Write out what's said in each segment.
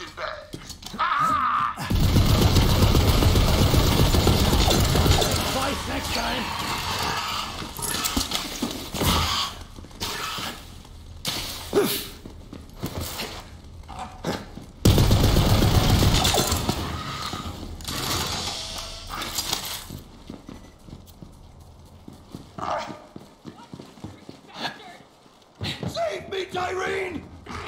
bags. Ah! Twice next time. Save me, Tyrene!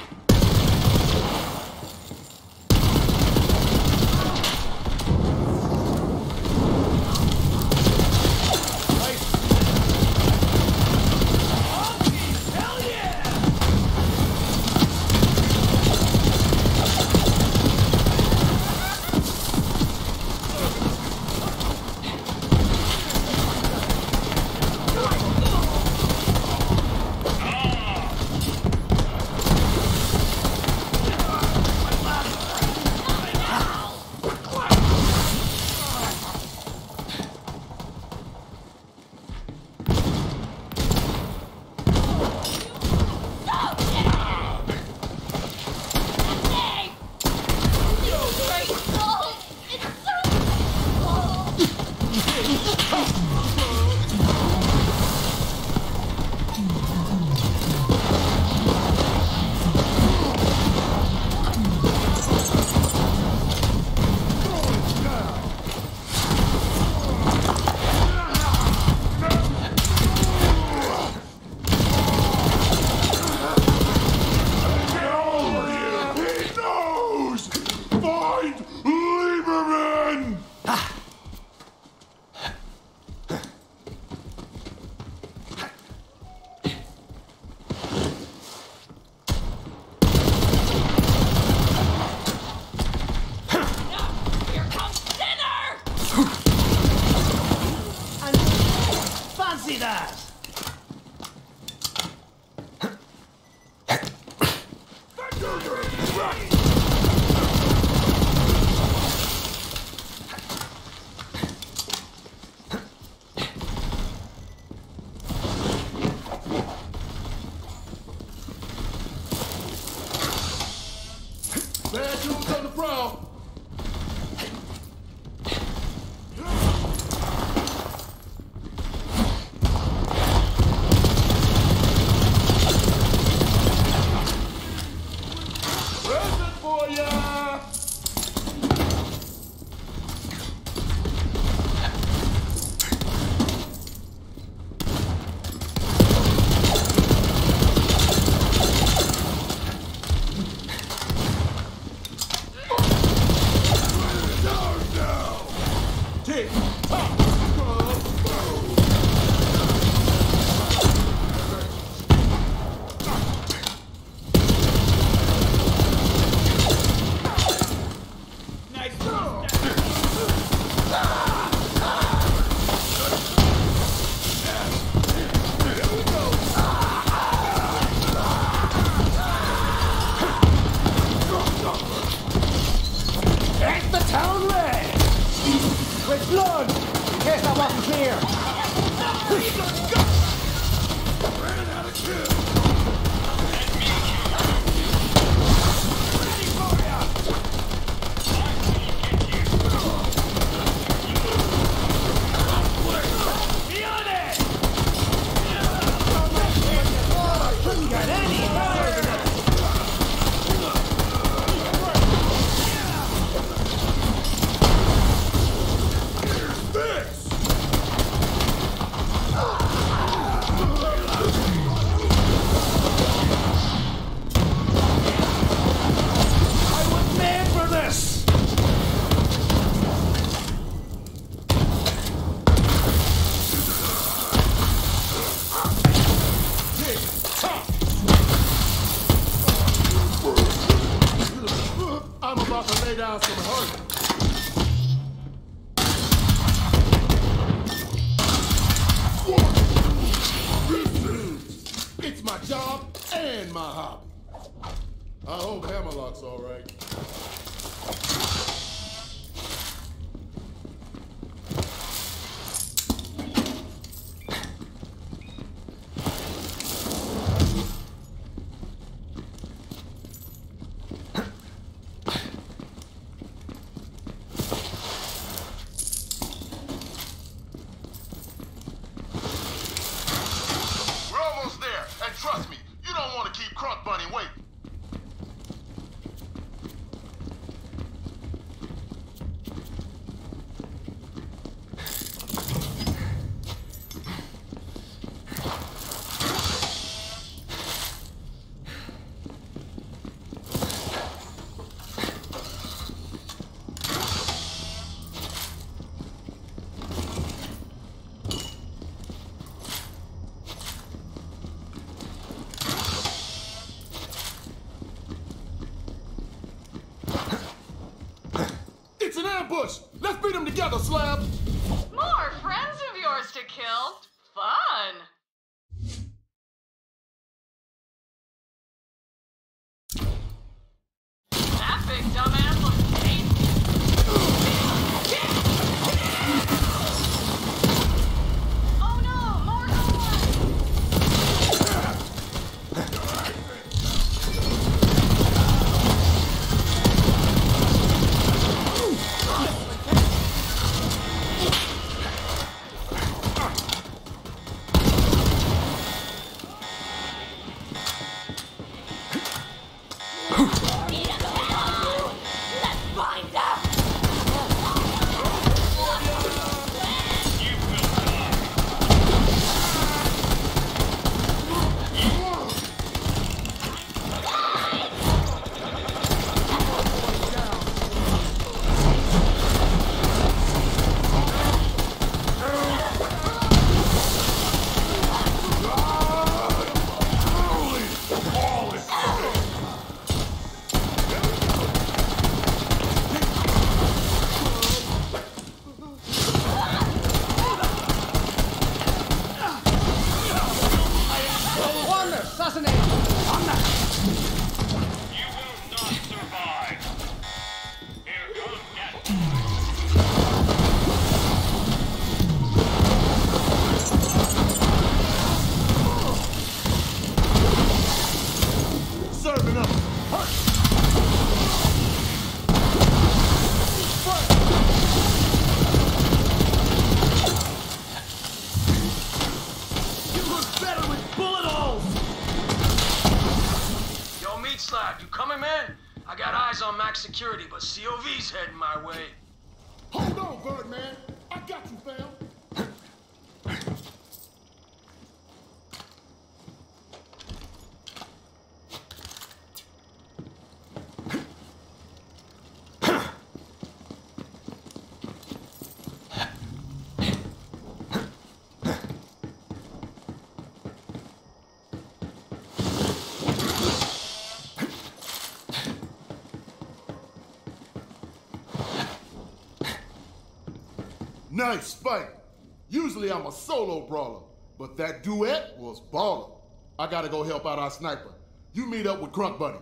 Fancy that! Bad news on the prowl. Present for ya! Tick tock! It's the town red! With blood! In case I wasn't clear! Ran out of kill! Couldn't get any better than that! This! I was made for this! Tick tock! I'm about to lay down some hurt. It's my job and my hobby. I hope Hammerlock's all right. ambush! Let's beat them together, Slab! More friends of yours to kill? Fun! That big dumbass looks tasty. Oh no, more security, but COV's heading my way. Hold on, Birdman. I got you, fam. Nice fight. Usually I'm a solo brawler, but that duet was baller. I gotta go help out our sniper. You meet up with Crunk Buddy.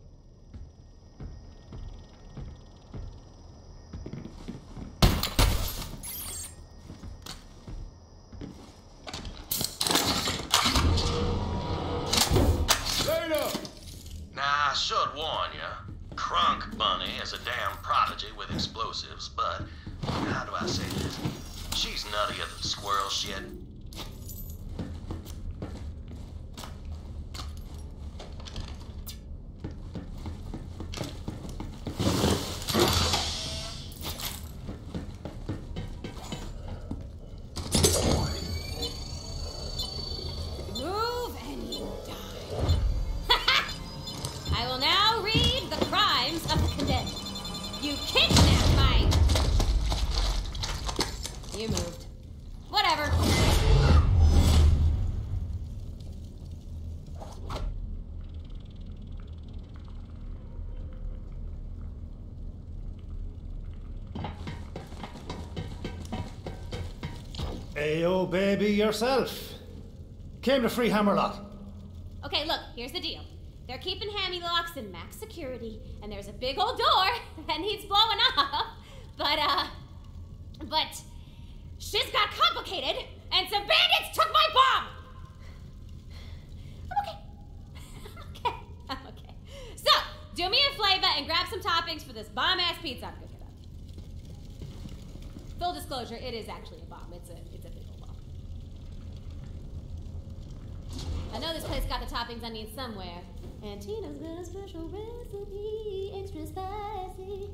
Later! Nah, I should warn ya. Crunk Bunny is a damn prodigy with explosives, but how do I say this? She's nuttier than squirrel shit. Move and you die. I will now read the crimes of the condemned. You kidnapped my... You moved. Whatever. Ayo, baby, yourself. Came to free Hammerlock. Okay, look, here's the deal. They're keeping Hammy locks in max security, and there's a big old door that needs blowing up. But shit's got complicated, and some bandits took my bomb! I'm okay. I'm okay. So, do me a flavor and grab some toppings for this bomb-ass pizza I'm cooking up. Full disclosure, it is actually a bomb. It's a big old bomb. I know this place got the toppings I need somewhere, and Tina's got a special recipe, extra spicy.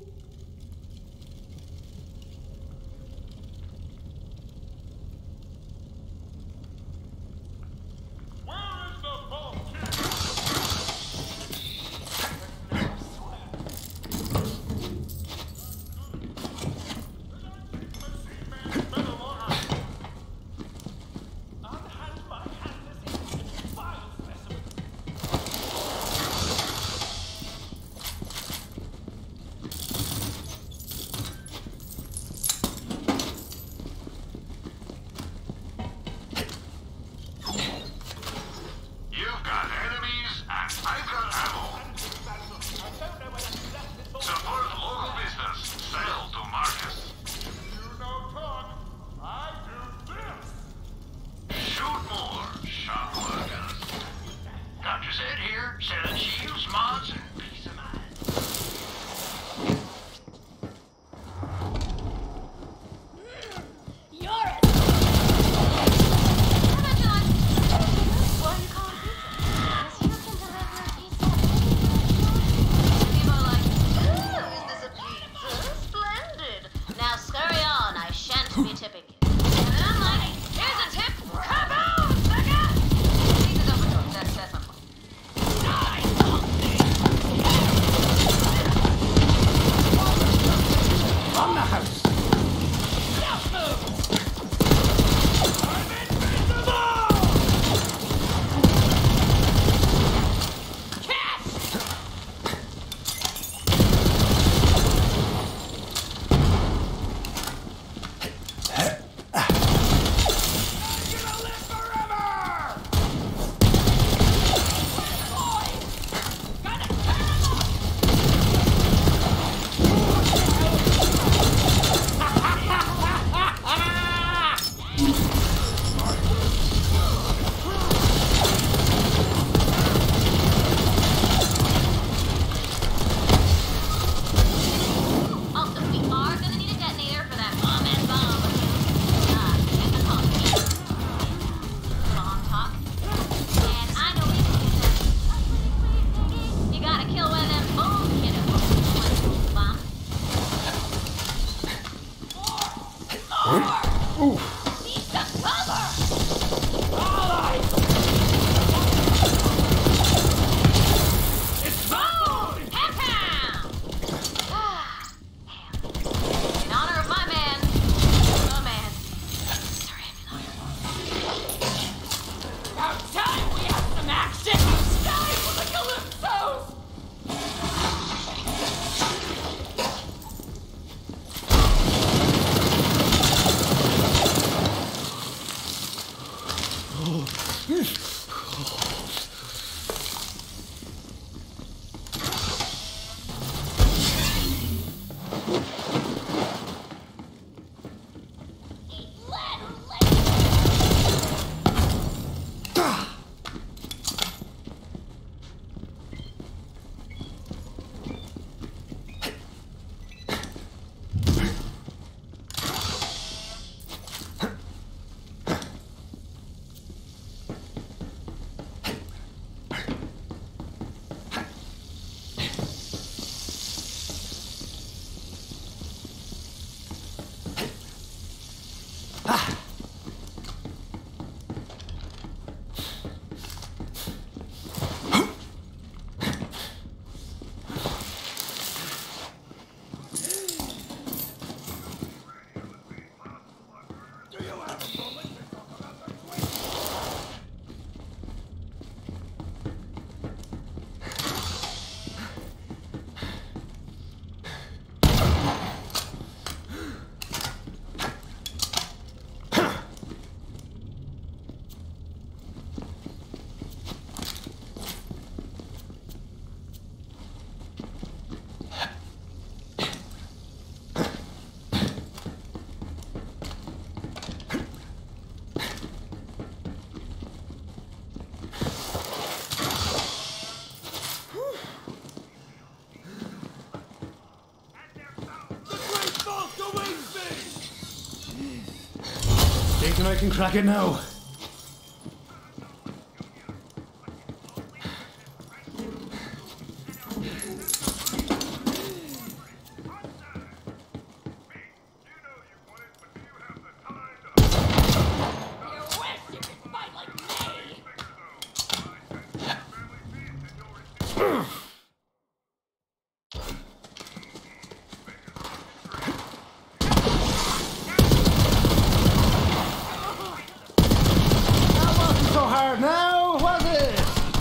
Thinking I can crack it now. Now, was it?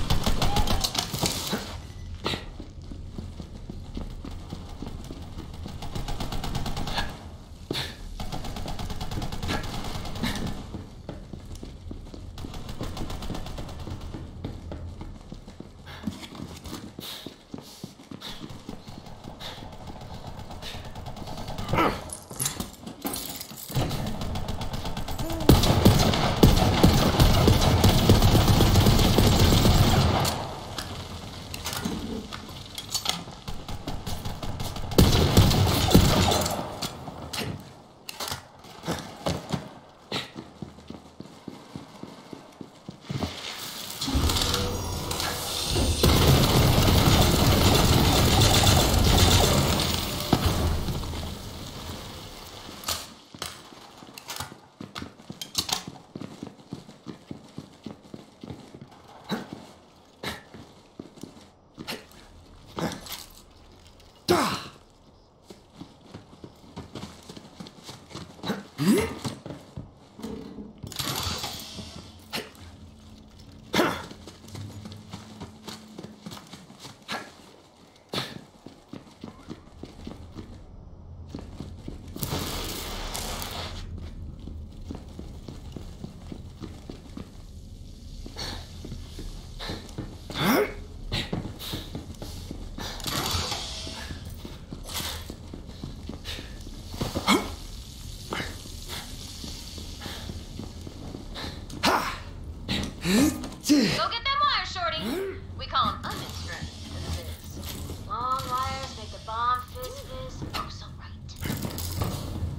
Go get them wires, Shorty. We call them onion strings because it is. Long wires make the bomb fizz fizz. Oh, so right.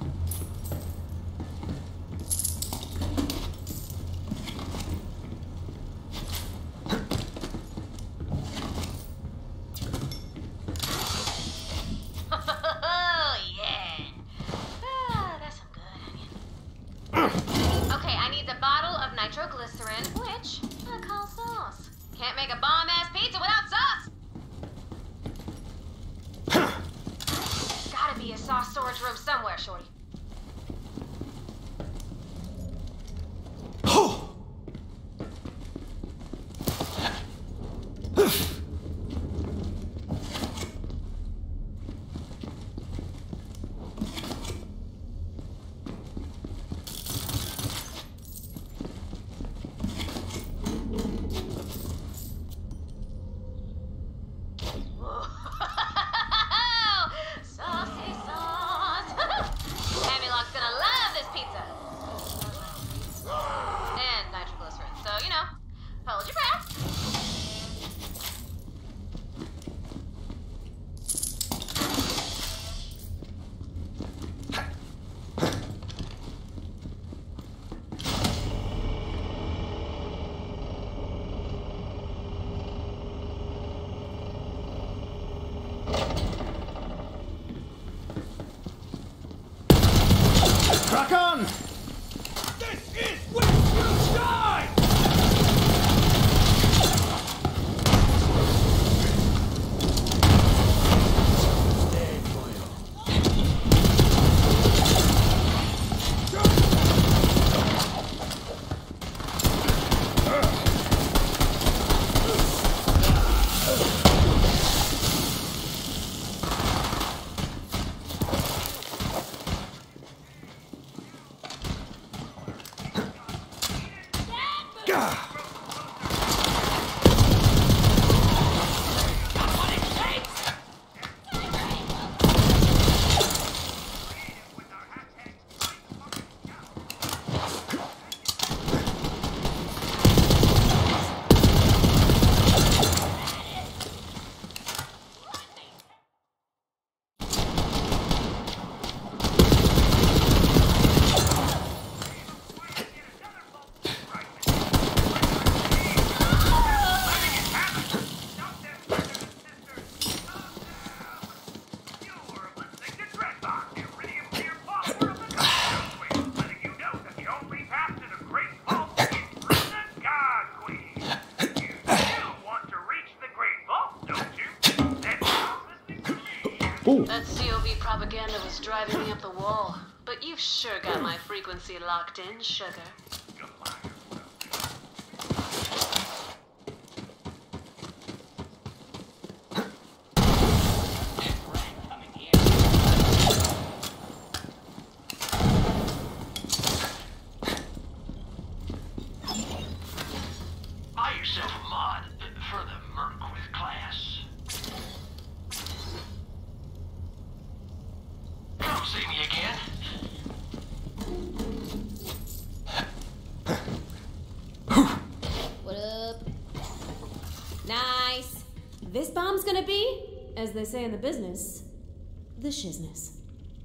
Oh, yeah. That's some good onion. Okay, I need the bottle of nitroglycerin, which I call sauce. Can't make a bomb-ass pizza without sauce. Gotta be a sauce storage room somewhere, Shorty. Saucy sauce. Hamiloc's gonna love this pizza. And nitroglycerin, so, you know, hold your breath. Crack on! That COV propaganda was driving me up the wall. But you've sure got my frequency locked in, sugar. Buy yourself a mod for the merc with class. Come see me again. What up? Nice. This bomb's gonna be, as they say in the business, the shizness.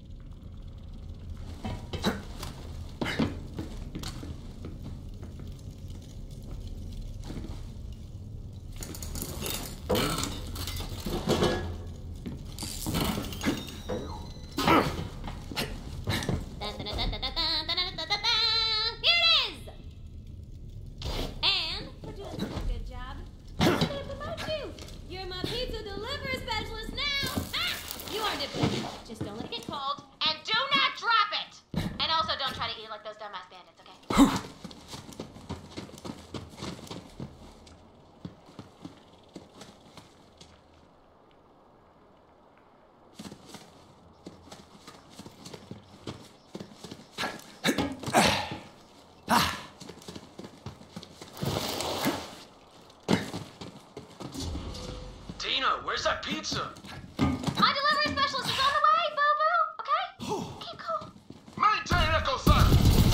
Just don't let it get cold. And do not drop it! And also don't try to eat like those dumbass bandits, okay? Tina, where's that pizza? My delivery specialist is on the way, boo-boo! Okay? Keep cool. Maintain Echo Sun!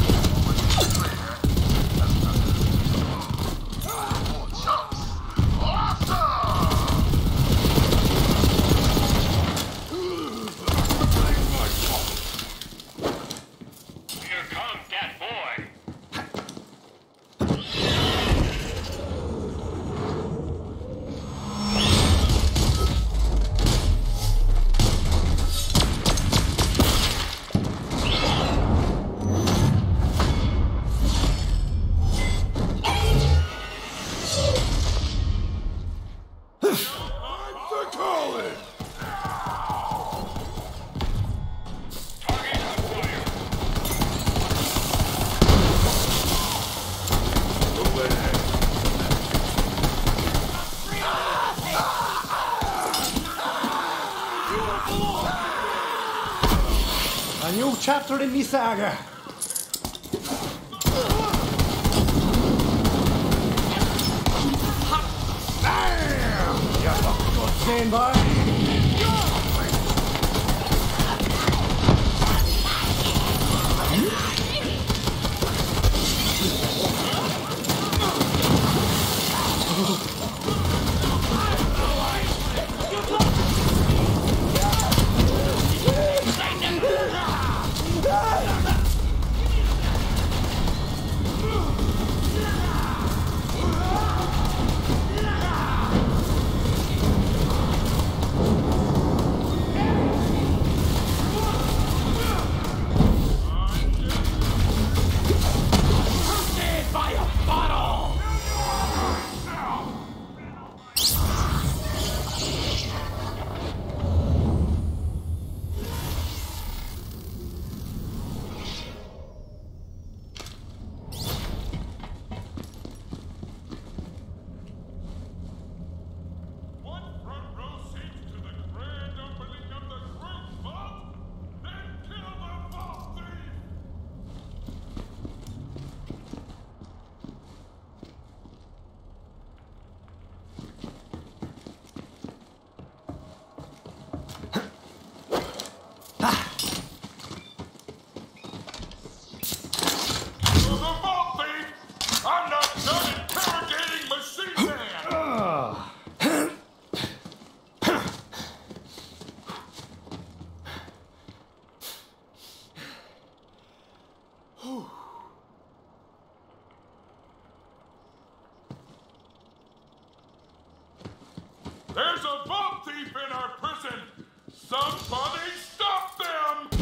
More chunks! Awesome! Here comes that boy. A new chapter in the saga. Damn! You look good, Zane boy. I'm not done interrogating Machine Man! There's a bomb thief in our prison! Somebody stop them!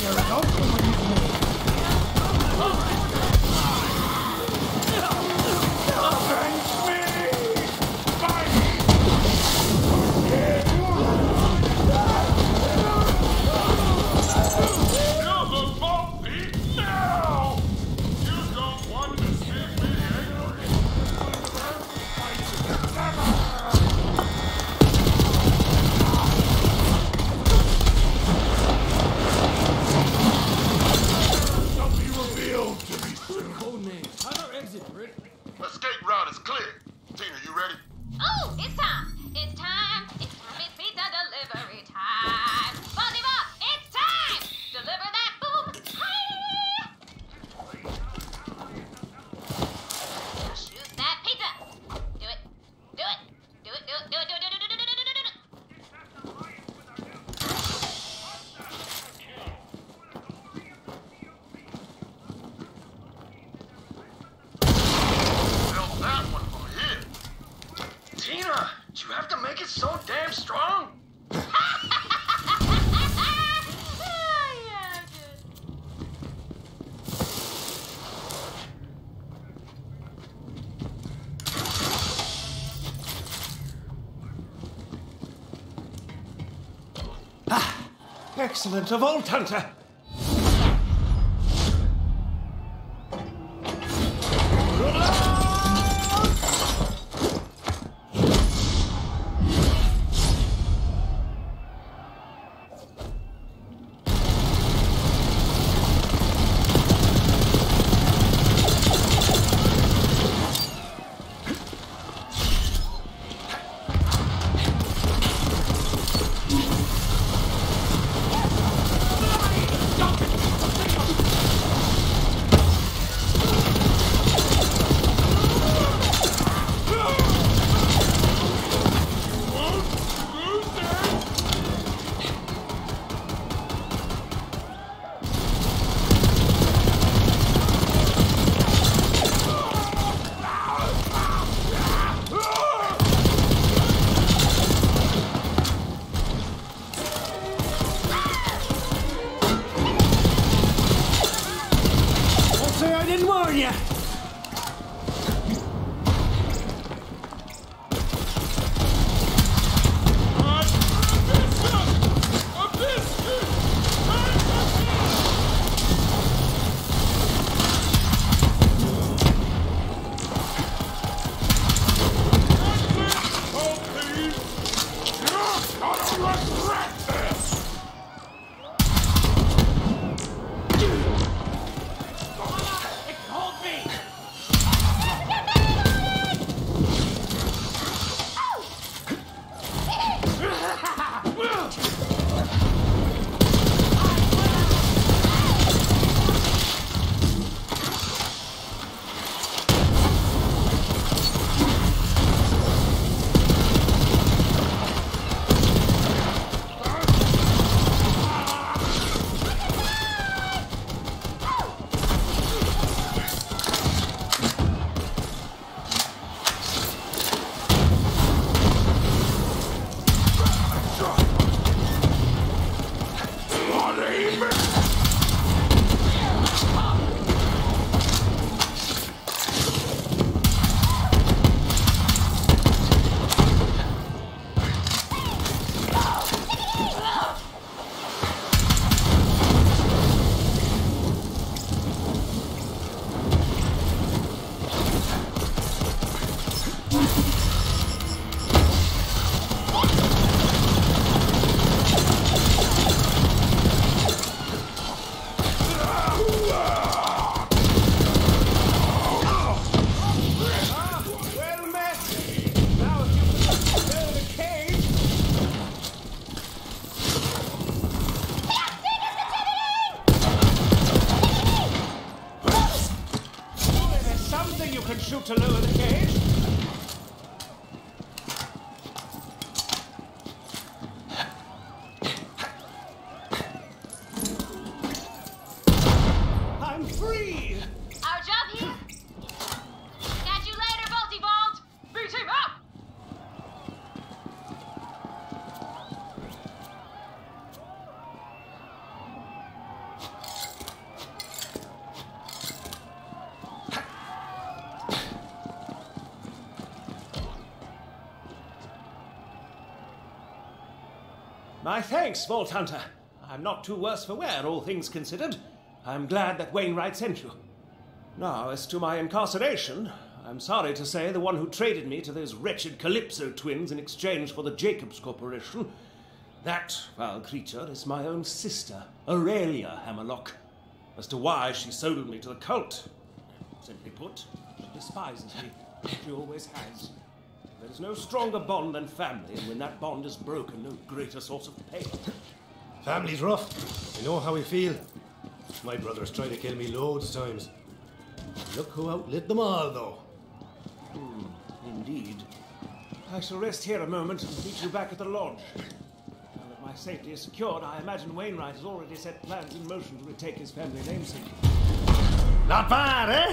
Escape route is clear. Tina, you ready? Oh, it's time. It's time. It's time. It's pizza delivery time. Buzzy Bob, it's time. Deliver that boom. Hi. Shoot that pizza. Do it. Do it. Do it. Do it. Do it. Do it. Do it. Do it. Do it. Do it. That one from here. Tina, do you have to make it so damn strong? Oh, yeah, dude. Excellent, a Vault Hunter! to lower the cage. I'm free! Our job here? Catch you later, Bolty Bolt! B-team out! My thanks, Vault Hunter. I'm not too worse for wear, all things considered. I'm glad that Wainwright sent you. Now, as to my incarceration, I'm sorry to say the one who traded me to those wretched Calypso twins in exchange for the Jacobs Corporation, that foul creature is my own sister, Aurelia Hammerlock. As to why she sold me to the cult, simply put, she despises me. She always has. There is no stronger bond than family, and when that bond is broken, no greater source of pain. Family's rough. I know how we feel. My brother's tried to kill me loads of times. Look who outlit them all, though. Indeed. I shall rest here a moment and meet you back at the lodge. Now that my safety is secured, I imagine Wainwright has already set plans in motion to retake his family namesake. Not bad, eh?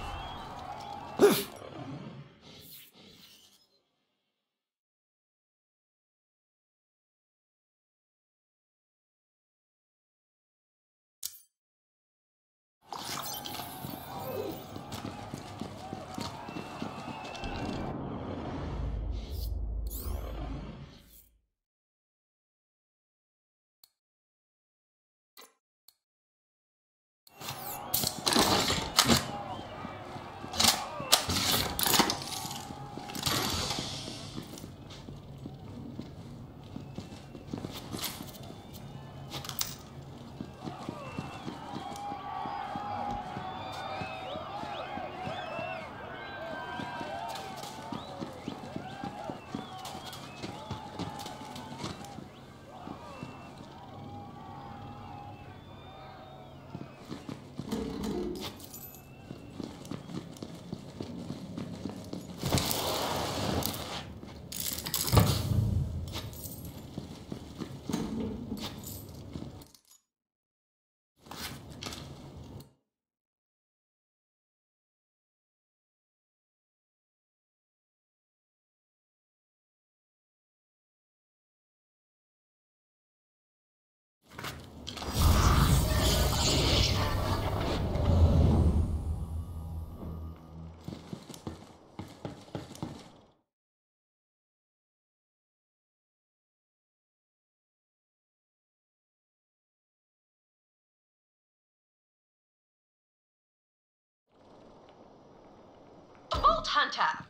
Vault Hunter!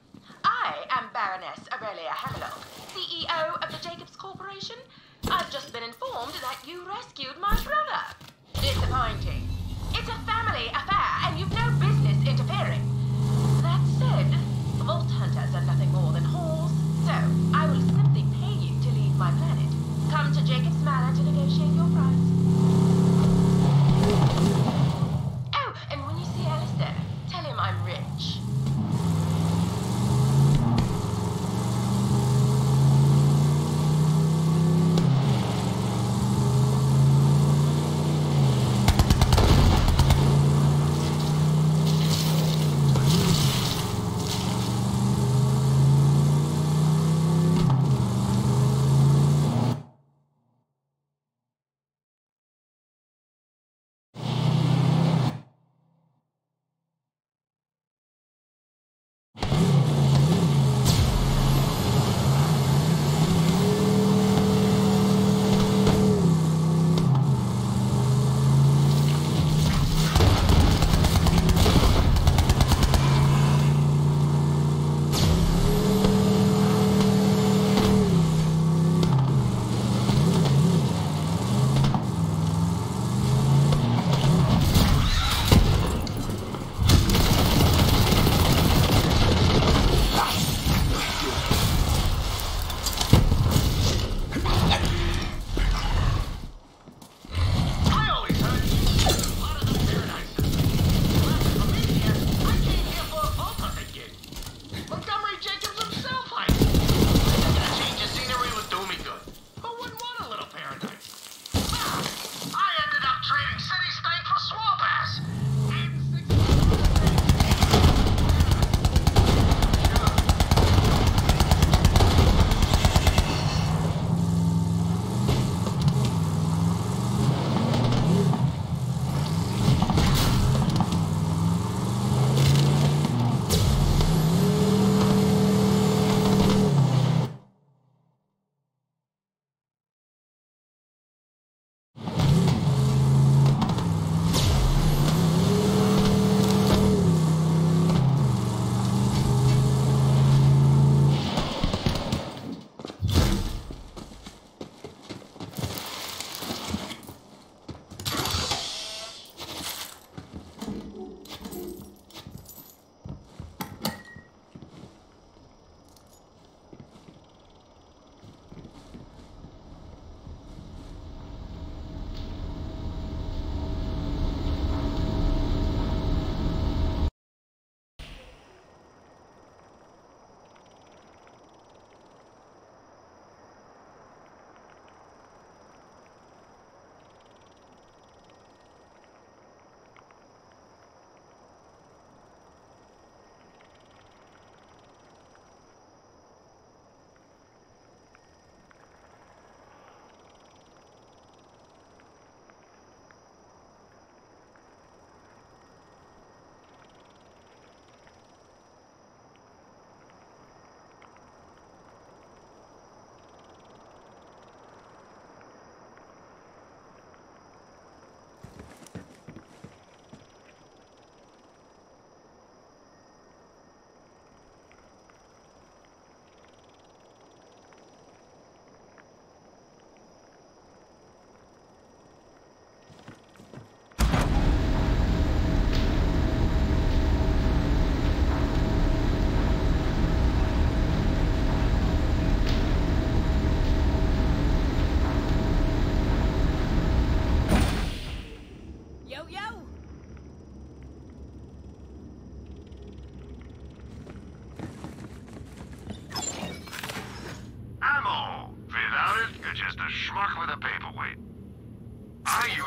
I am Baroness Aurelia Hammerlock, CEO of the Jacobs Corporation. I've just been informed that you rescued my brother. Disappointing. It's a family affair, and you've no business interfering. That said, Vault Hunters are nothing more than whores, so I will simply pay you to leave my planet. Come to Jacobs Manor to negotiate your price. Oh, and when you see Alistair, tell him I'm rich.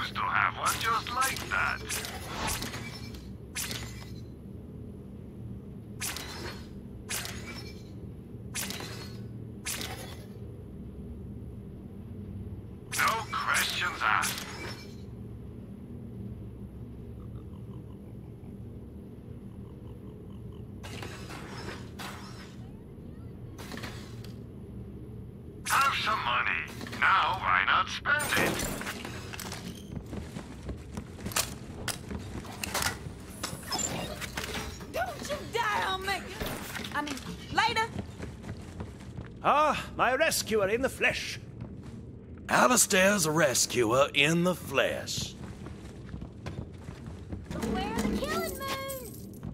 used to have one just like that. No questions asked. Have some money. Now why not spend it? Don't you die on me! I mean, later. Ah, my rescuer in the flesh. Alistair's rescuer in the flesh. Where the killing moon?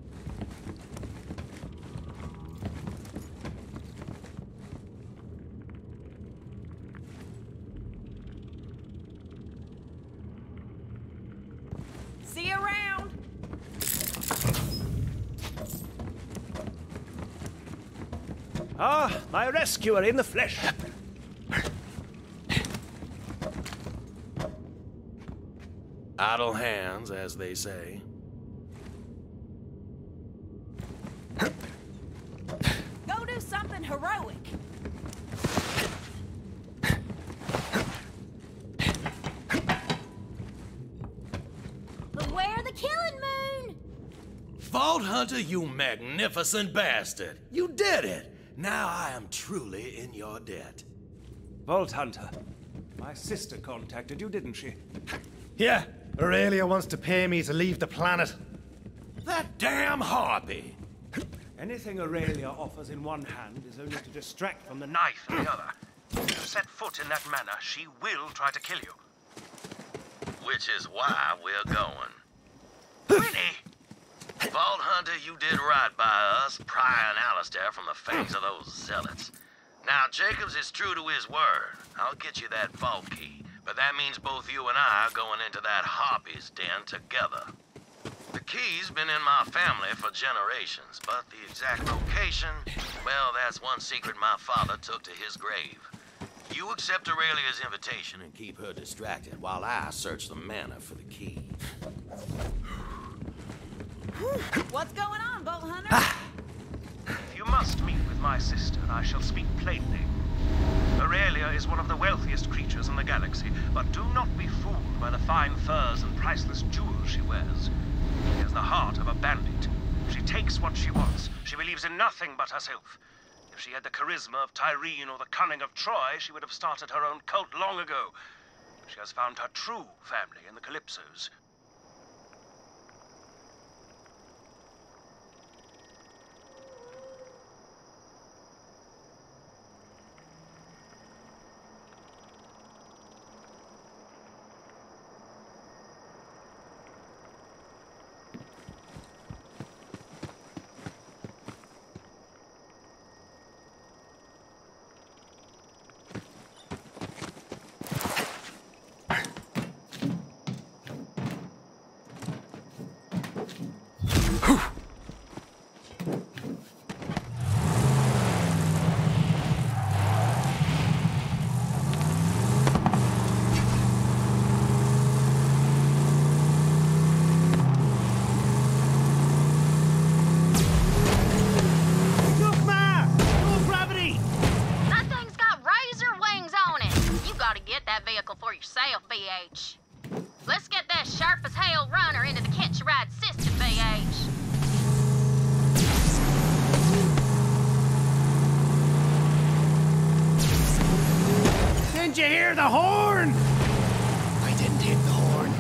See you around. Ah, my rescuer in the flesh. Idle hands, as they say. Go do something heroic. But where the killing moon? Vault Hunter, you magnificent bastard! You did it! Now I am truly in your debt. Vault Hunter. My sister contacted you, didn't she? Yeah, Aurelia wants to pay me to leave the planet. That damn harpy! Anything Aurelia offers in one hand is only to distract from the knife in the other. If you set foot in that manner, she will try to kill you. Which is why we're going. Winnie! Vault Hunter, you did right by us, prying Alistair from the fangs of those zealots. Now, Jacobs is true to his word. I'll get you that vault key, but that means both you and I are going into that harpy's den together. The key's been in my family for generations, but the exact location, well, that's one secret my father took to his grave. You accept Aurelia's invitation and keep her distracted while I search the manor for the key. What's going on, Bolt Hunter? If you must meet with my sister, I shall speak plainly. Aurelia is one of the wealthiest creatures in the galaxy, but do not be fooled by the fine furs and priceless jewels she wears. She has the heart of a bandit. She takes what she wants. She believes in nothing but herself. If she had the charisma of Tyrene or the cunning of Troy, she would have started her own cult long ago. She has found her true family in the Calypsos. For yourself, BH. Let's get that sharp as hell runner into the catch a ride system, BH. Didn't you hear the horn? I didn't hit the horn.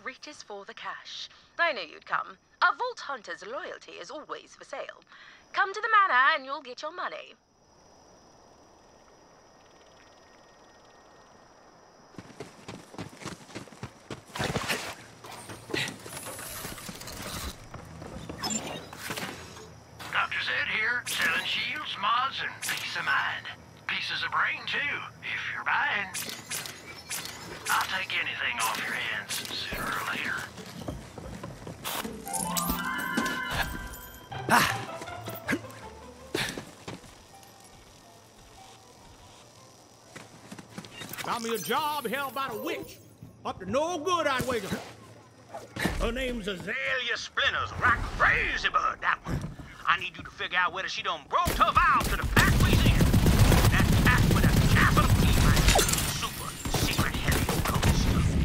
reaches for the cash. I knew you'd come. A vault hunter's loyalty is always for sale. Come to the manor and you'll get your money. Dr. Zed here, selling shields, mods, and peace of mind. Pieces of brain, too, if you're buying. I'll take anything off your hands sooner or later. Got me a job held by the witch. Up to no good, I wager. Her name's Azalea. Splinters, right crazy bird, that one. I need you to figure out whether she done broke her vow to the pack we's in. That pack with a capital P, man. Super secret heavy occult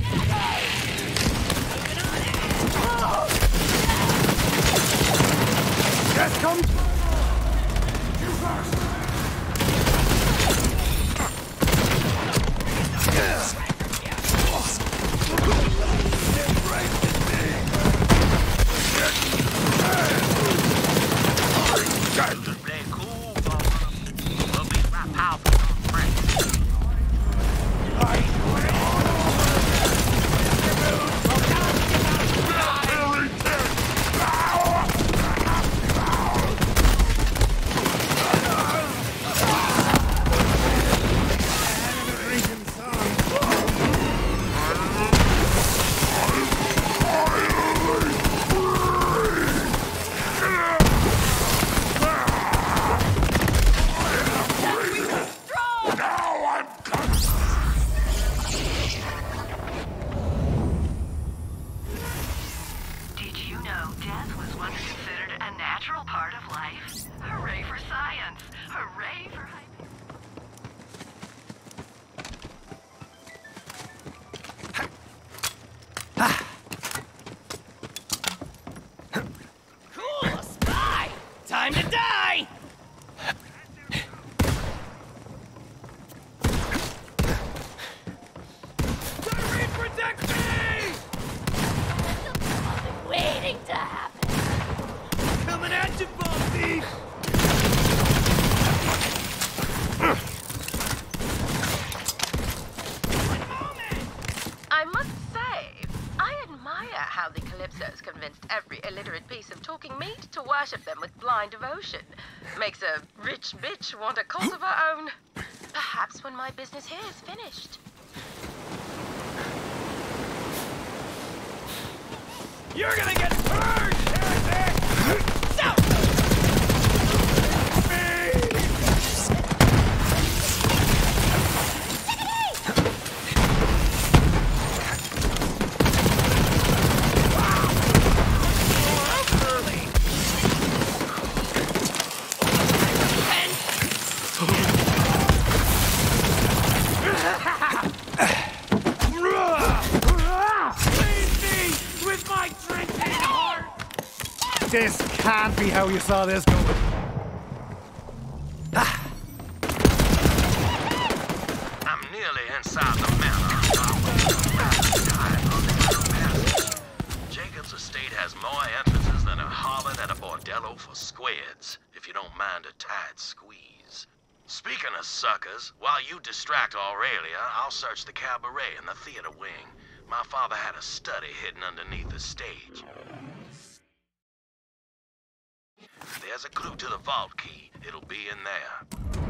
stuff. Just come. You first. Time to die! Tyrene, protect me! I'm waiting to happen. Coming at you, Bumpy! I must say, I admire how the Calypsos convinced every illiterate piece of talking meat to worship them with blind devotion. Makes a rich bitch want a cult of her own. Perhaps when my business here is finished. You're gonna get burned, heretic! No! This can't be how you saw this going. I'm nearly inside the manor. Jacob's estate has more entrances than a harlot at a bordello for squids, if you don't mind a tight squeeze. Speaking of suckers, while you distract Aurelia, I'll search the cabaret and the theater wing. My father had a study hidden underneath the stage. There's a clue to the vault key. It'll be in there.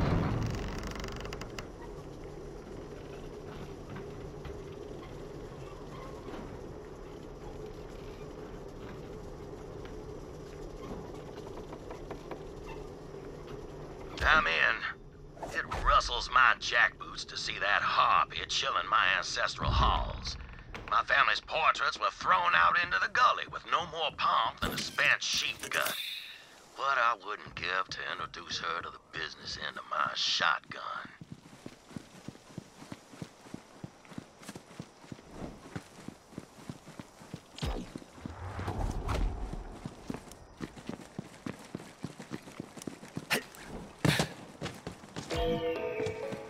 I'm in. It rustles my jackboots to see that harpy chilling my ancestral halls. My family's portraits were thrown out into the gully with no more pomp than a spent sheep gut. What I wouldn't give to introduce her to the business end of my shotgun.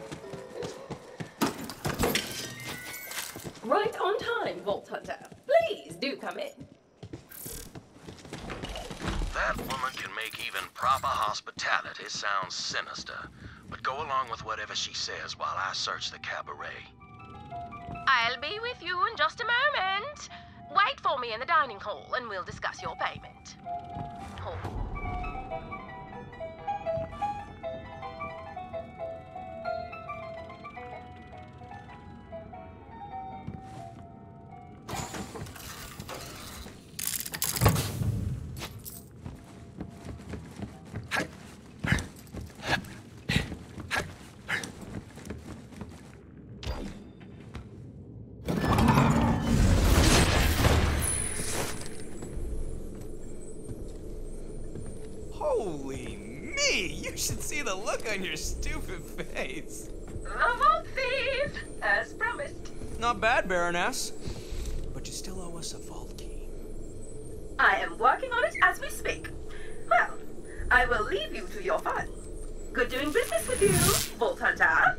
Right on time, Vault Hunter. do come in. That woman can make even proper hospitality sound sinister. But go along with whatever she says while I search the cabaret. I'll be with you in just a moment. Wait for me in the dining hall and we'll discuss your payment. Oh. Holy me! You should see the look on your stupid face. The vault thief, as promised. Not bad, Baroness. But you still owe us a vault key. I am working on it as we speak. Well, I will leave you to your fun. Good doing business with you, Vault Hunter.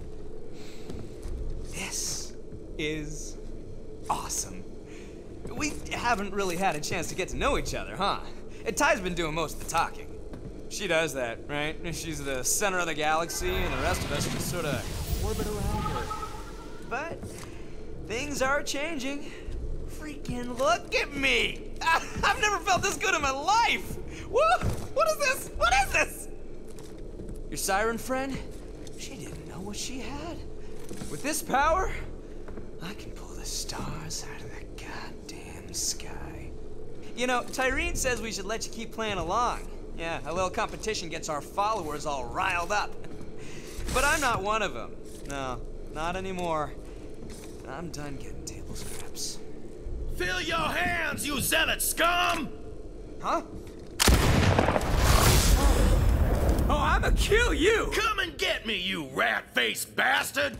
This is awesome. We haven't really had a chance to get to know each other, huh? And Ty's been doing most of the talking. She does that, right? She's the center of the galaxy, and the rest of us just sort of orbit around her. But things are changing. Freaking look at me! I've never felt this good in my life! Whoa! What is this? What is this? Your siren friend? She didn't know what she had. With this power, I can pull the stars out of the goddamn sky. You know, Tyreen says we should let you keep playing along. Yeah, a little competition gets our followers all riled up. But I'm not one of them. No, not anymore. I'm done getting table scraps. Fill your hands, you zealot scum! Huh? Oh, I'ma kill you! Come and get me, you rat-faced bastard!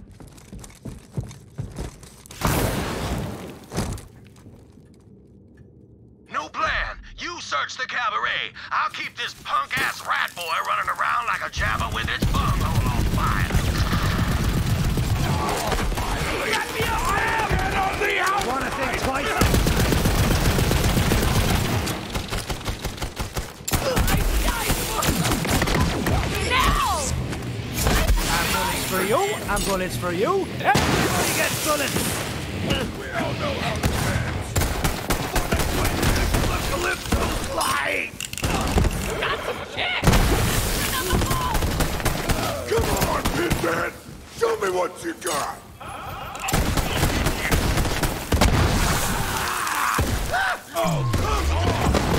No plan. You search the cabaret. I'll keep this punk-ass rat boy running around like a jabber with its bunghole on fire. Get me a hand! Get on the out! Wanna think twice? For you, and bullets for you. Everybody gets bullets. We all know how to dance. Calypso's lying. Got some shit! Come on, Pinhead. Show me what you got. Oh, come on!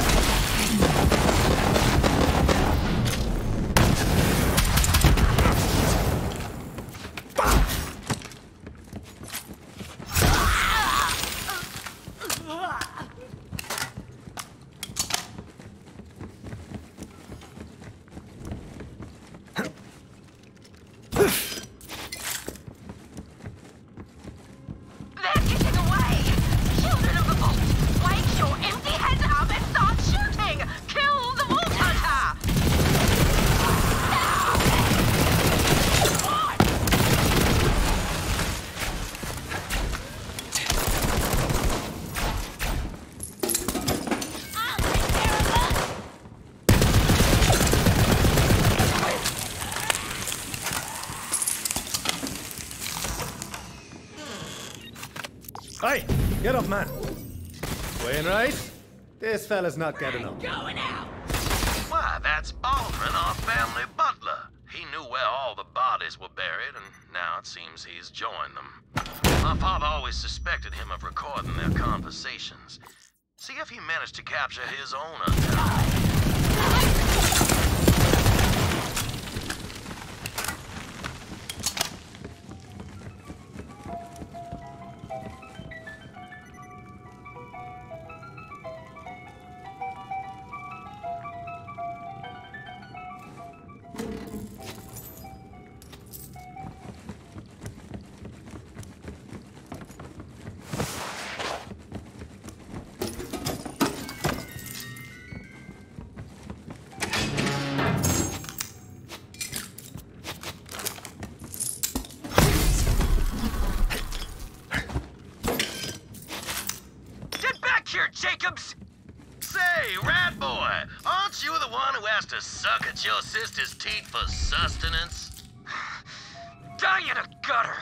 Hey, get up, man. Wainwright, this fella's not getting up. Going out! Why, that's Baldwin, our family butler. He knew where all the bodies were buried, and now it seems he's joined them. My father always suspected him of recording their conversations. See if he managed to capture his own undead. has to suck at your sister's teeth for sustenance? Die in a gutter!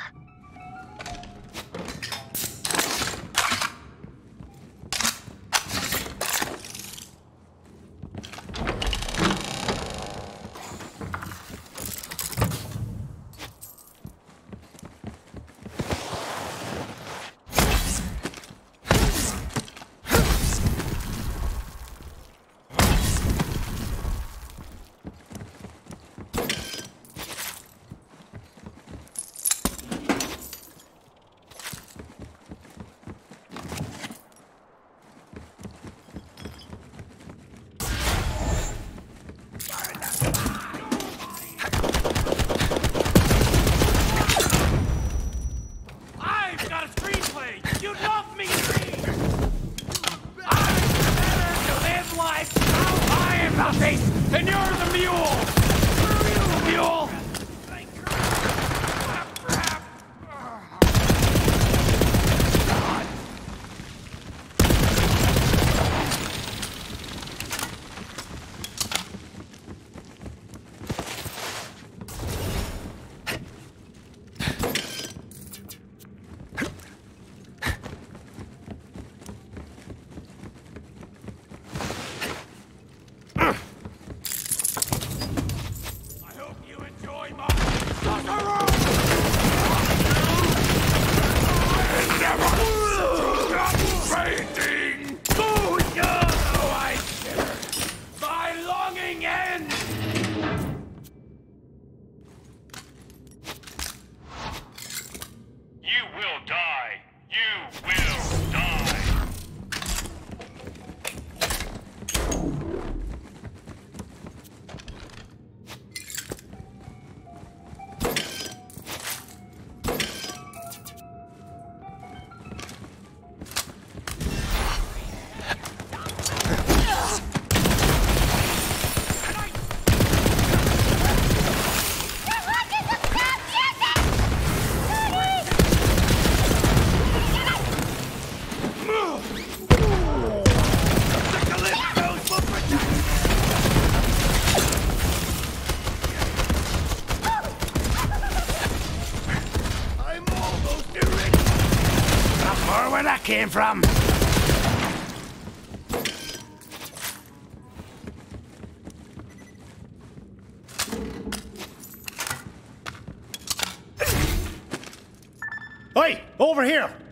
And you're the mule! Mule! Came from. Hey, over here!